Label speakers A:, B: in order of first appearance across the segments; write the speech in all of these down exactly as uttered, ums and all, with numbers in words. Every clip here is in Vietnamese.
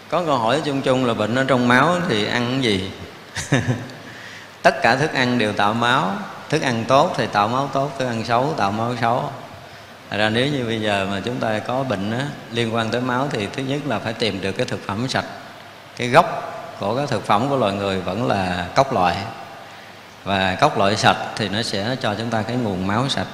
A: Có câu hỏi chung chung là bệnh ở trong máu thì ăn cái gì? Tất cả thức ăn đều tạo máu. Thức ăn tốt thì tạo máu tốt, thức ăn xấu tạo máu xấu. Thật ra nếu như bây giờ mà chúng ta có bệnh á, liên quan tới máu thì thứ nhất là phải tìm được cái thực phẩm sạch. Cái gốc của các thực phẩm của loài người vẫn là cốc loại. Và cốc loại sạch thì nó sẽ cho chúng ta cái nguồn máu sạch.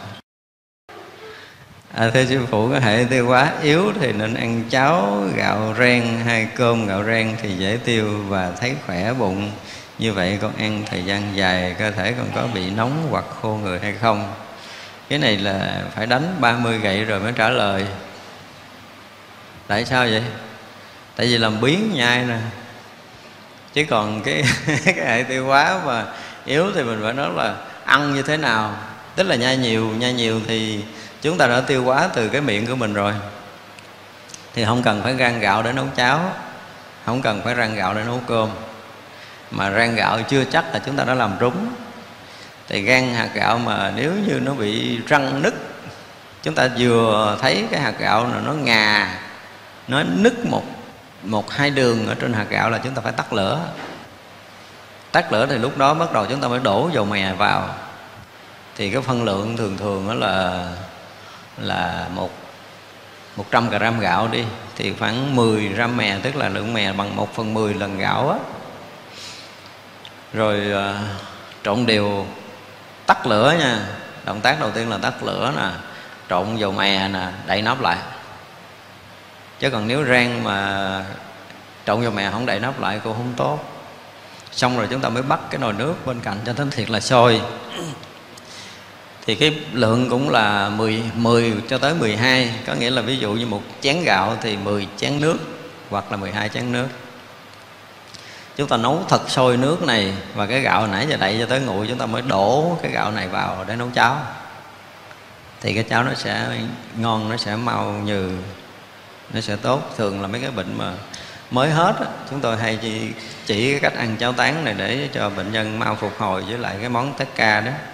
A: À, thưa sư phụ, có hệ tiêu hóa yếu thì nên ăn cháo gạo ren hay cơm gạo ren thì dễ tiêu và thấy khỏe bụng. Như vậy con ăn thời gian dài cơ thể còn có bị nóng hoặc khô người hay không? Cái này là phải đánh ba mươi gậy rồi mới trả lời. Tại sao vậy? Tại vì làm biến nhai nè. Chứ còn cái, cái hệ tiêu hóa mà yếu thì mình phải nói là ăn như thế nào. Tức là nhai nhiều, nhai nhiều thì chúng ta đã tiêu hóa từ cái miệng của mình rồi. Thì không cần phải rang gạo để nấu cháo, không cần phải rang gạo để nấu cơm. Mà rang gạo chưa chắc là chúng ta đã làm trúng. Thì rang hạt gạo mà nếu như nó bị răng nứt, chúng ta vừa thấy cái hạt gạo là nó ngà, nó nứt một, một hai đường ở trên hạt gạo là chúng ta phải tắt lửa. Tắt lửa thì lúc đó bắt đầu chúng ta mới đổ dầu mè vào. Thì cái phân lượng thường thường đó là là một một trăm gram gạo đi thì khoảng mười gram mè, tức là lượng mè bằng một phần mười lần gạo á. Rồi uh, trộn đều, tắt lửa nha. Động tác đầu tiên là tắt lửa nè, trộn dầu mè nè, đậy nắp lại. Chứ còn nếu rang mà trộn dầu mè không đậy nắp lại cũng không tốt. Xong rồi chúng ta mới bắt cái nồi nước bên cạnh cho nó thiệt là sôi. Thì cái lượng cũng là mười, mười cho tới mười hai. Có nghĩa là ví dụ như một chén gạo thì mười chén nước hoặc là mười hai chén nước. Chúng ta nấu thật sôi nước này. Và cái gạo nãy giờ đậy cho tới nguội, chúng ta mới đổ cái gạo này vào để nấu cháo. Thì cái cháo nó sẽ ngon, nó sẽ mau nhừ, nó sẽ tốt. Thường là mấy cái bệnh mà mới hết á, chúng tôi hay chỉ, chỉ cái cách ăn cháo tán này để cho bệnh nhân mau phục hồi với lại cái món tét ca đó.